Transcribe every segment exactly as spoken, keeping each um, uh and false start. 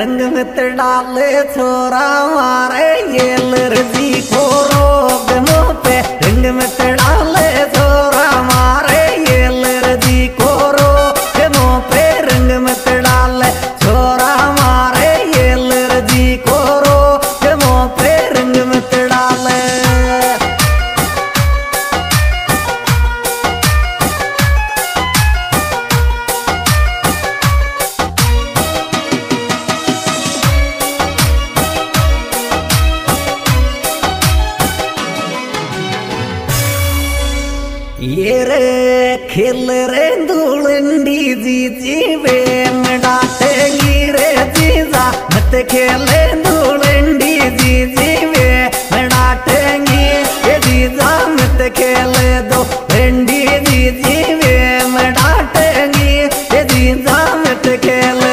रंग मत डाले छोरा मारे ये लर्जी को रोग मुँह पे रंग मत डाले छोरा मारे ये लर्जी को रोग मुँह पे रंग मत डाले छोरा मारे ये लर्जी को रोग मुँह पे रंग मत डाले। ये रे खेल रे धूलंडी जी जीवे में डांटेगी रे जीजा मत खेले धूलंडी जी जीवे में डांटेगी ये जीजा मत खेले दो भिंडी जी जीवे में डांटेगी ये जीजा मत खेले।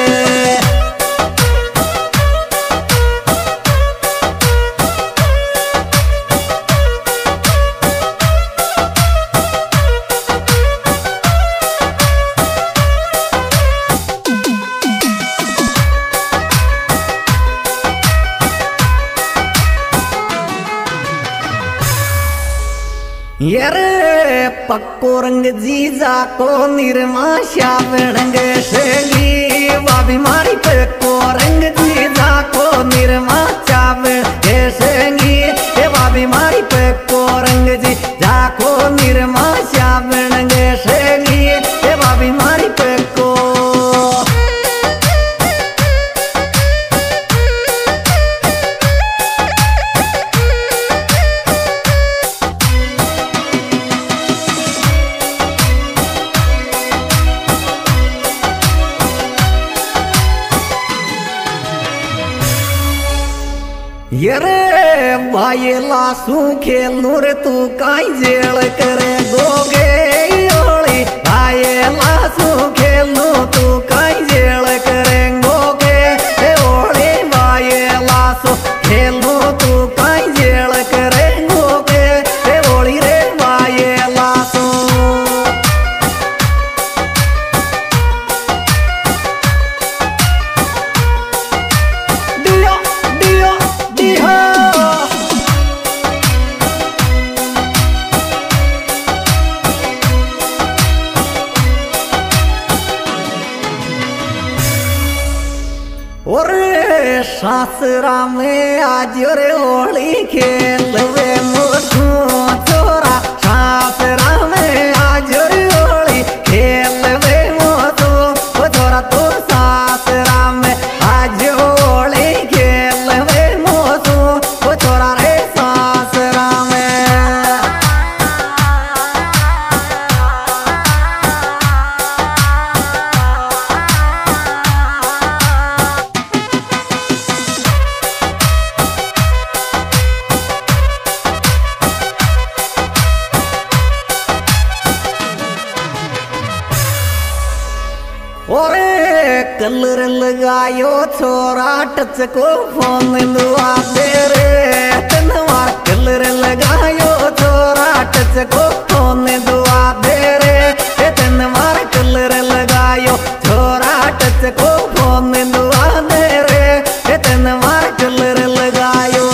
ये पक्को रंग जीजा को निर्माशा रंग शेगी बाबी मारी पक्को रंग जीजा को निर्माशा शेगी ये बाबी मारी पक्को रंग जीजा को निर्माशा रंग शेगी ये बाबी मारी पक्को। ये रे भाईला सू खेलू रे तू काई जेल करे गोगे ओली भाईला सू खेलू तू काई जेल करे गोगे ओली भाईला सू खेलू तू काई जेल करे गोगे ओली रे भाईला सू। दियो दियो और सासरा में आज रे होली खेल वे मोटू छोरा सासरा में आज रे होली खेल वे मोटू छोरा तो सासरा में आज होली खेल वे मोटू छोरा रे सासरा में। ओरे कलर लगायो छोरा टच को फोन दुआ तेरे तनवा कलर लगायो छोरा टच को फोन दुआ तेरे तनवा कलर लगायो छोरा टच को फोन दुआ तेरे तनवा कलर लगायो।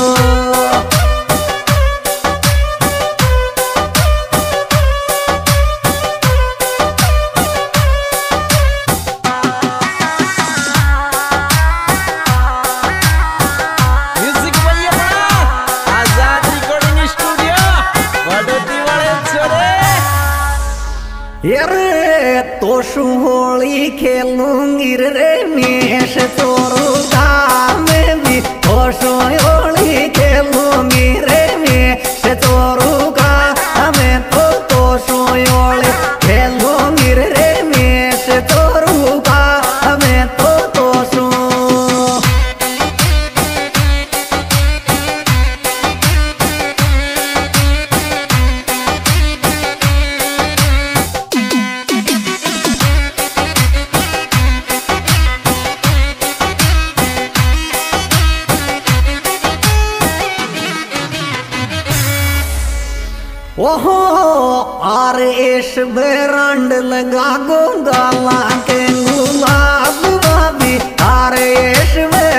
ये तोशु होली खेलूंगी रे मेष तोरू गाँव में भी तोशु होली खेलूंगी रे मेष तोरू गाँव में तो तोशु होली खेलूंगी रे मेष तोरू गाँव में तो तोशु। ओहो आर एश ब्रांड लगा गो गाला के गुलाब बाबी आर एश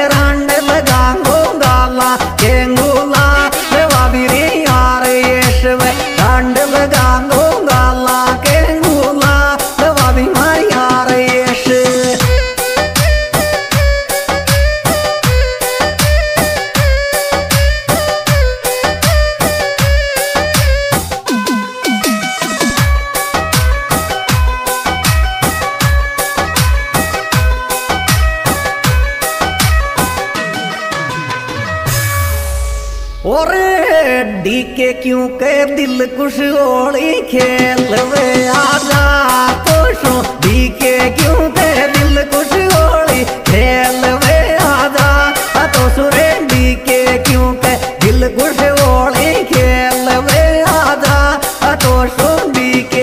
डी के क्यों के दिल कुछ होली खेल वे आजा तो शो डी के क्यों के दिल कुछ होली खेल वे आजा तो सुरे डी के क्यों के दिल कुछ होली खेल वे आजा तो शो डी के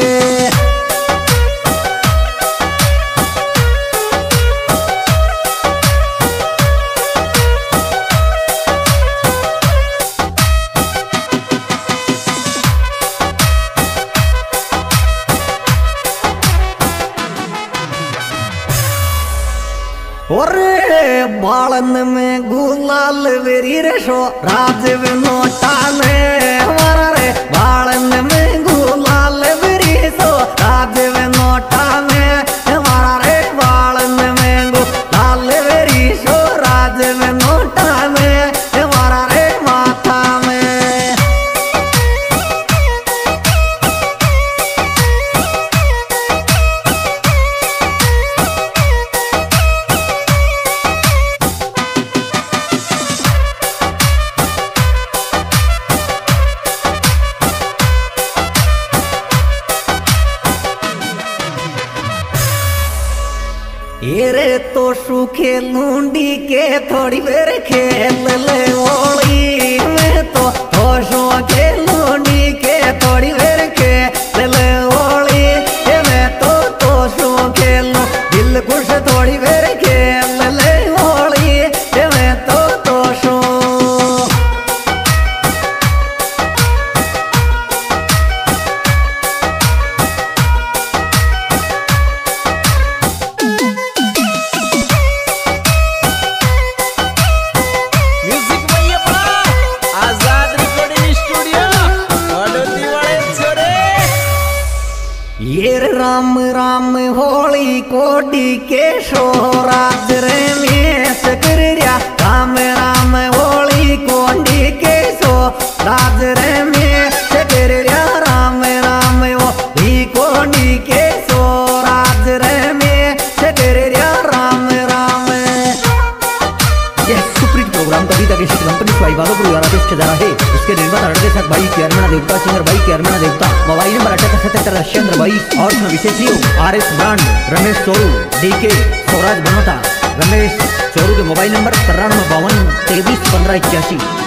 ओरे बालन में गुलाल वेरी रेशो राज नोटा में हमारा रे बालन में गुलाल वेरी सो राज नोटा में हमारा रे बालन में गुलाल वेरी सो राज नोटा में हमारा रे माथा में येरे तो सूखे लूंडी के थोड़ी बेर खेल ले होली में तो होशो के लूंडी के थोड़ी बेर खेल ले होली में तो तो सो खेलो दिल कुछ थोड़ी बेर खेल ले होली में तो तो सो ये राम राम होली कोडी के शो राज रे में सकरिया राम राम होली कोडी के शो राज रे में सकरिया राम राम होली कोडी के शो राज रे में सकरिया राम राम। यह सुप्रीत प्रोग्राम कभी तक इस कंपनी स्वाइवादों को द्वारा पेश किया है। इसके निर्माता रणदेशक भाई केरमना देवता सिंगर भाई केरमना देवता मोबाइल नंबर अठारह सतहत्तर चंद्र बाईस और विशेष आर एस ब्रांड रमेश चोरू डी के स्वराज बनोता रमेश चोरू के मोबाइल नंबर तिरानवे बावन तेईस पंद्रह इक्यासी।